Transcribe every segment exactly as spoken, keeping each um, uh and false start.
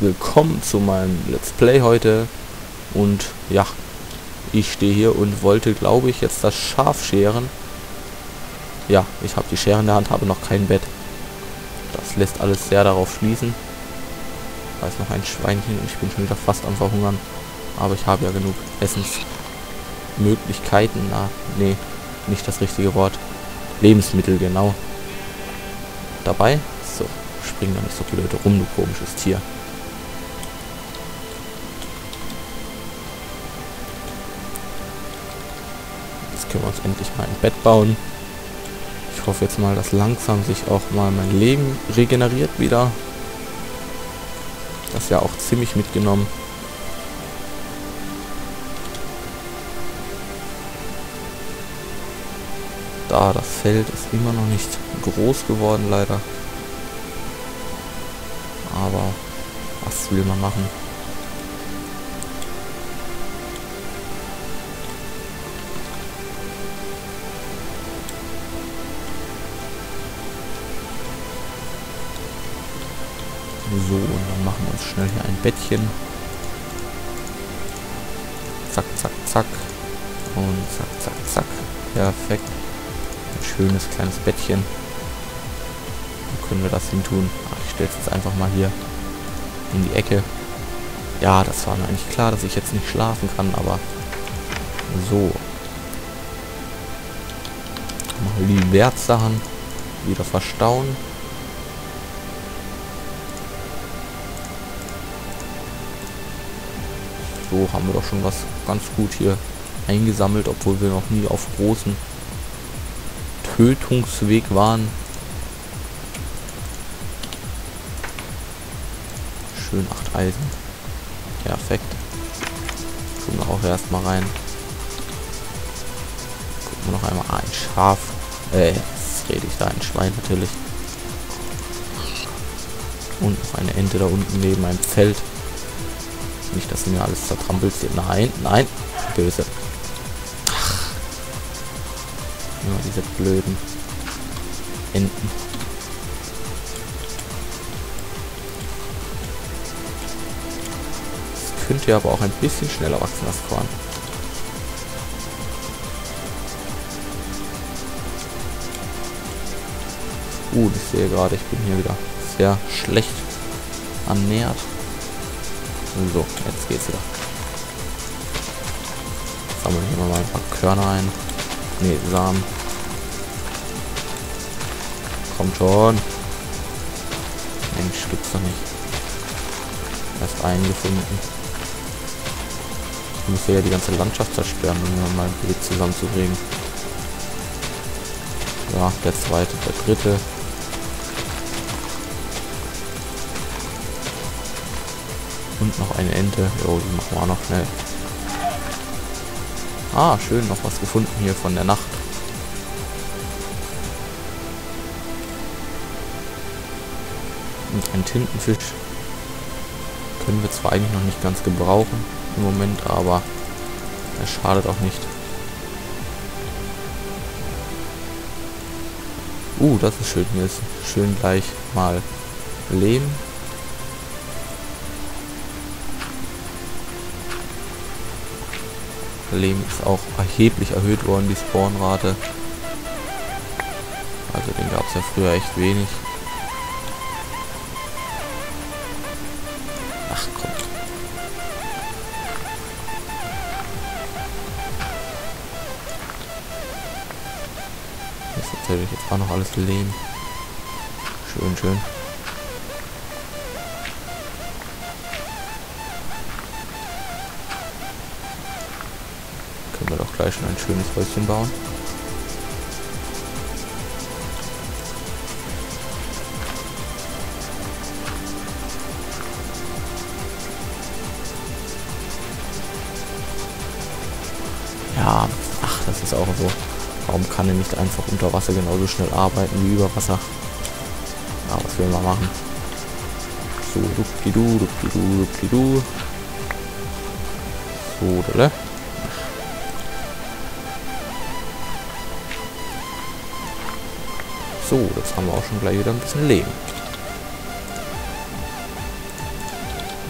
willkommen zu meinem Let's Play heute. Und ja, ich stehe hier und wollte, glaube ich, jetzt das Schaf scheren. Ja, ich habe die Schere in der Hand, habe noch kein Bett. Das lässt alles sehr darauf schließen. Da ist noch ein Schweinchen und ich bin schon wieder fast am Verhungern. Aber ich habe ja genug Essensmöglichkeiten. Na, nee, nicht das richtige Wort. Lebensmittel, genau. Dabei. So, spring da nicht so blöd rum, du komisches Tier. Jetzt können wir uns endlich mal ein Bett bauen. Ich hoffe jetzt mal, dass langsam sich auch mal mein Leben regeneriert wieder. Das ist ja auch ziemlich mitgenommen. Da, das Feld ist immer noch nicht groß geworden, leider. Aber was will man machen? So, und dann machen wir uns schnell hier ein Bettchen. Zack, zack, zack. Und zack, zack, zack. Perfekt. Ein schönes kleines Bettchen. Wo können wir das hin tun? Ach, ich stelle es jetzt einfach mal hier in die Ecke. Ja, das war mir eigentlich klar, dass ich jetzt nicht schlafen kann, aber so. Mal die Wertsachen wieder verstauen. So haben wir doch schon was ganz gut hier eingesammelt, obwohl wir noch nie auf großen Tötungsweg waren. Schön acht Eisen. Perfekt. Tun wir auch erstmal rein. Gucken wir noch einmal. Ah, ein Schaf. Äh, jetzt rede ich da, ein Schwein natürlich. Und noch eine Ente da unten neben einem Feld. Nicht, dass sie mir alles zertrampelt. Nein, nein. Böse. Ach. Immer diese blöden Enten. Das könnte ja aber auch ein bisschen schneller wachsen, das Korn. Uh, ich sehe gerade, ich bin hier wieder sehr schlecht ernährt. So, jetzt geht's wieder. Sammeln hier mal ein paar Körner ein. Ne, Samen. Kommt schon. Mensch, gibt's doch nicht. Erst einen gefunden. Ich muss ja die ganze Landschaft zerstören, um mir mal ein Bild zusammenzubringen. Ja, der zweite, der dritte. Und noch eine Ente. Jo, die machen wir auch noch schnell. Ah, schön, noch was gefunden hier von der Nacht. Und ein Tintenfisch. Können wir zwar eigentlich noch nicht ganz gebrauchen im Moment, aber er schadet auch nicht. Uh, das ist schön. Hier ist schön gleich mal Lehm. Lehm ist auch erheblich erhöht worden, die Spawnrate. Also den gab es ja früher echt wenig. Ach komm. Das ist natürlich jetzt auch noch alles Lehm. Schön, schön. Können wir doch gleich schon ein schönes Häuschen bauen. Ja, ach, das ist auch so. Warum kann er nicht einfach unter Wasser genauso schnell arbeiten wie über Wasser? Ja, was will man machen? So, dupdidu, dupdidu, dupdidu. So, oder? So, jetzt haben wir auch schon gleich wieder ein bisschen Leben.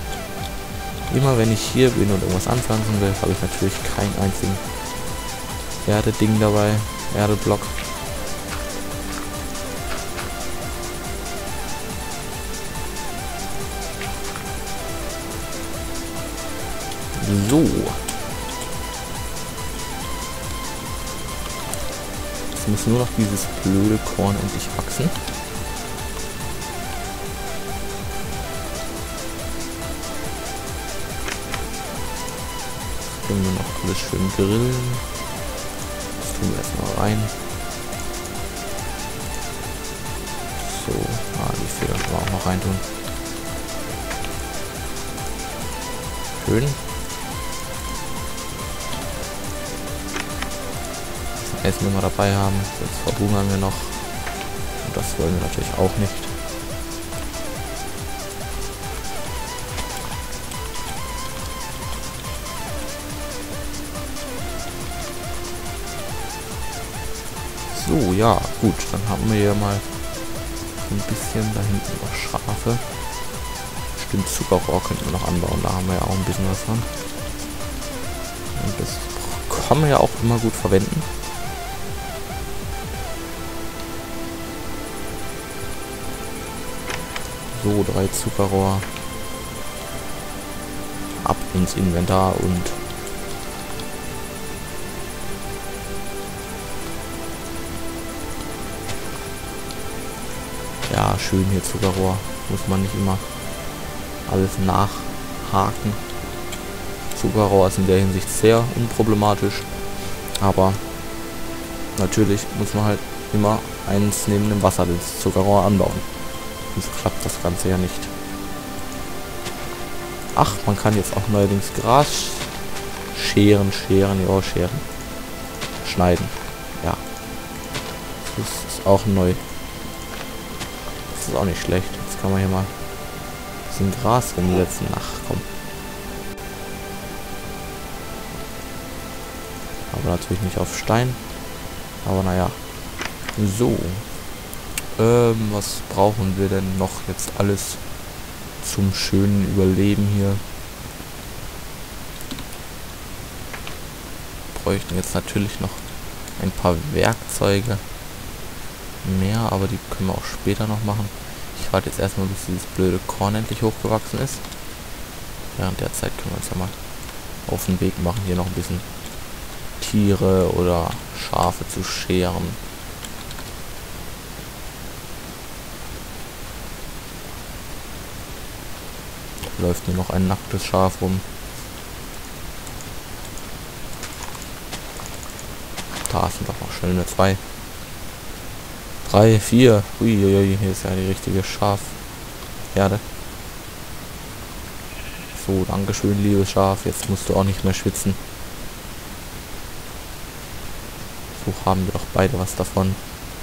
Immer wenn ich hier bin und irgendwas anpflanzen will, habe ich natürlich keinen einzigen Erde-Ding dabei. Erdeblock. So. Jetzt muss nur noch dieses blöde Korn endlich wachsen. Können wir noch alles schön grillen. Das tun wir erstmal rein. So, ah, die Feder können wir auch noch reintun. Schön. Das Essen wir dabei haben. Jetzt verhungern wir noch. Und das wollen wir natürlich auch nicht. So, ja, gut. Dann haben wir hier mal so ein bisschen da hinten noch Schafe. Stimmt, Zuckerrohr könnten wir noch anbauen. Da haben wir ja auch ein bisschen was von. Und das kann man ja auch immer gut verwenden. So, drei Zuckerrohr. Ab ins Inventar und ja, schön hier Zuckerrohr. Muss man nicht immer alles nachhaken. Zuckerrohr ist in der Hinsicht sehr unproblematisch. Aber natürlich muss man halt immer eins neben dem Wasser das Zuckerrohr anbauen. Sonst klappt das Ganze ja nicht. Ach, man kann jetzt auch neuerdings Gras scheren, scheren, ja, scheren. Schneiden. Ja. Das ist auch neu. Das ist auch nicht schlecht. Jetzt kann man hier mal ein bisschen Gras rumsetzen. Ach, komm. Aber natürlich nicht auf Stein. Aber naja. So. Ähm, was brauchen wir denn noch jetzt alles zum schönen Überleben hier? Bräuchten jetzt natürlich noch ein paar Werkzeuge mehr, aber die können wir auch später noch machen. Ich warte jetzt erstmal, bis dieses blöde Korn endlich hochgewachsen ist. Während der Zeit können wir uns ja mal auf den Weg machen, hier noch ein bisschen Tiere oder Schafe zu scheren. Läuft nur noch ein nacktes Schaf rum. Da sind doch noch schnell nur zwei. Drei, vier. Uiuiui, hier ist ja die richtige Schafherde. So, dankeschön, liebes Schaf. Jetzt musst du auch nicht mehr schwitzen. So haben wir doch beide was davon.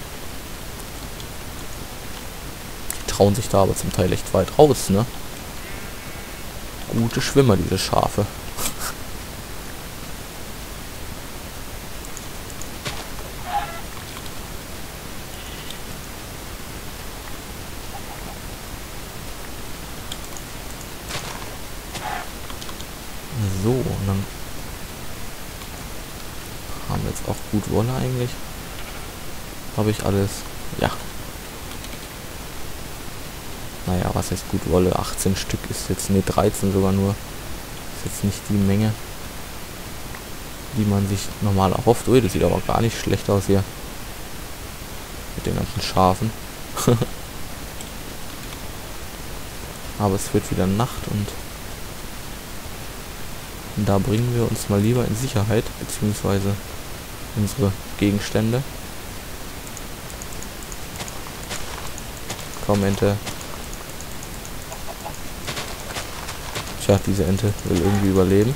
Die trauen sich da aber zum Teil echt weit raus, ne? Gute Schwimmer, diese Schafe. So, und dann haben wir jetzt auch gut Wolle eigentlich. Habe ich alles. Ja. Naja, was heißt gut Wolle? achtzehn Stück ist jetzt, ne, dreizehn sogar nur. Ist jetzt nicht die Menge, die man sich normal erhofft. Ui, das sieht aber gar nicht schlecht aus hier. Mit den ganzen Schafen. Aber es wird wieder Nacht und da bringen wir uns mal lieber in Sicherheit, beziehungsweise unsere Gegenstände. Komm, Ente. Tja, diese Ente will irgendwie überleben.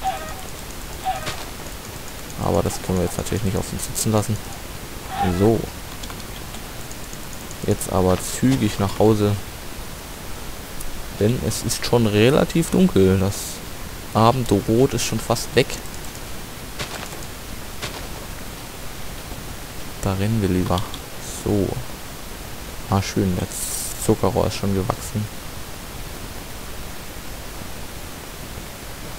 Aber das können wir jetzt natürlich nicht auf uns sitzen lassen. So. Jetzt aber zügig nach Hause. Denn es ist schon relativ dunkel. Das Abendrot ist schon fast weg. Da rennen wir lieber. So. Ah, schön. Das Zuckerrohr ist schon gewachsen.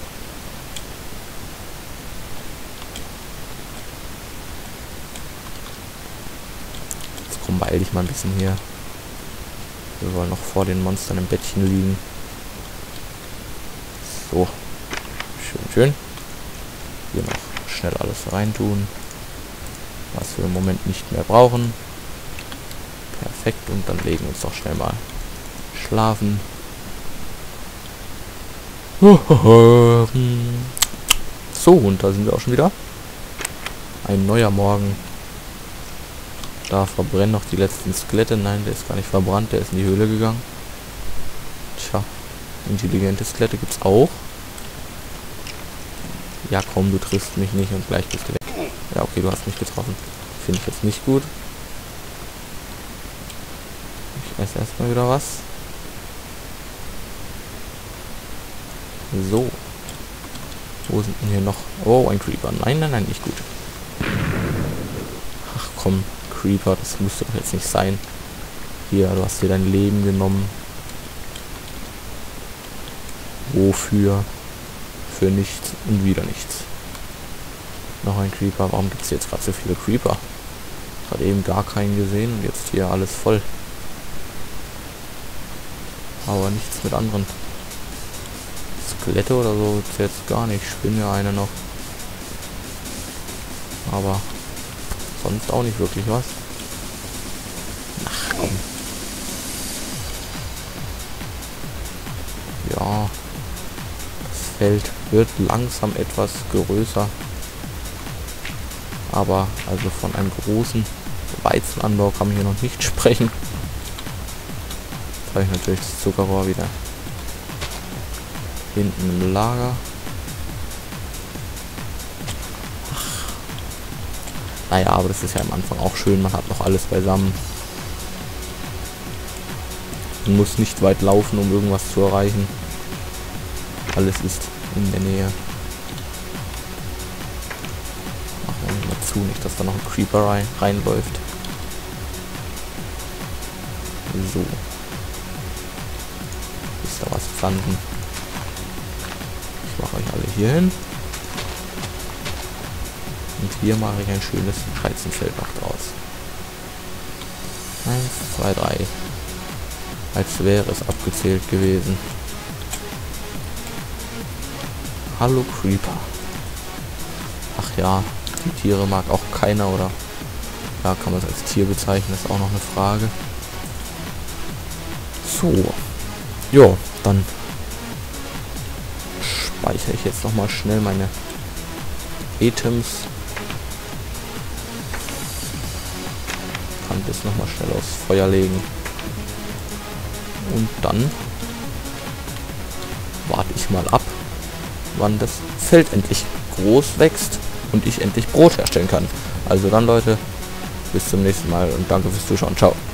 beeil dich mal ein bisschen hier. Wir wollen noch vor den Monstern im Bettchen liegen. So. Schön, schön. Hier noch schnell alles reintun, was wir im Moment nicht mehr brauchen. Perfekt. Und dann legen wir uns doch schnell mal schlafen. So, und da sind wir auch schon wieder. Ein neuer Morgen. Da verbrennen noch die letzten Skelette. Nein, der ist gar nicht verbrannt, der ist in die Höhle gegangen. Tja, intelligente Skelette gibt's auch. Ja komm, du triffst mich nicht und gleich bist du weg. Ja, okay, du hast mich getroffen. Finde ich jetzt nicht gut. Ich esse erstmal wieder was. So. Wo sind denn hier noch? Oh, ein Creeper. Nein, nein, nein, nicht gut. Ach komm, Creeper, das muss doch jetzt nicht sein. Hier, du hast dir dein Leben genommen. Wofür? Für nichts und wieder nichts. Noch ein Creeper. Warum gibt es jetzt gerade so viele Creeper? Gerade eben gar keinen gesehen und jetzt hier alles voll. Aber nichts mit anderen. Skelette oder so gibt's jetzt gar nicht. Spinne ja eine noch. Aber sonst auch nicht wirklich was. Ach komm. Ja. Das Feld wird langsam etwas größer. Aber also von einem großen Weizenanbau kann man hier noch nicht sprechen. Jetzt habe ich natürlich das Zuckerrohr wieder hinten im Lager. Ach. Naja, aber das ist ja am Anfang auch schön. Man hat noch alles beisammen. Man muss nicht weit laufen, um irgendwas zu erreichen. Alles ist in der Nähe. Machen wir mal zu, nicht, dass da noch ein Creeper rein, reinläuft. So. Ist da was pflanzen? Ich mache euch alle hier hin. Und hier mache ich ein schönes Weizenfeld noch draus. Eins, zwei, drei. Als wäre es abgezählt gewesen. Hallo Creeper. Ach ja, die Tiere mag auch keiner, oder? Ja, kann man es als Tier bezeichnen, ist auch noch eine Frage. So. Jo, dann speichere ich jetzt noch mal schnell meine Items. Kann das noch mal schnell aufs Feuer legen. Und dann warte ich mal ab, wann das Feld endlich groß wächst und ich endlich Brot herstellen kann. Also dann, Leute, bis zum nächsten Mal und danke fürs Zuschauen. Ciao.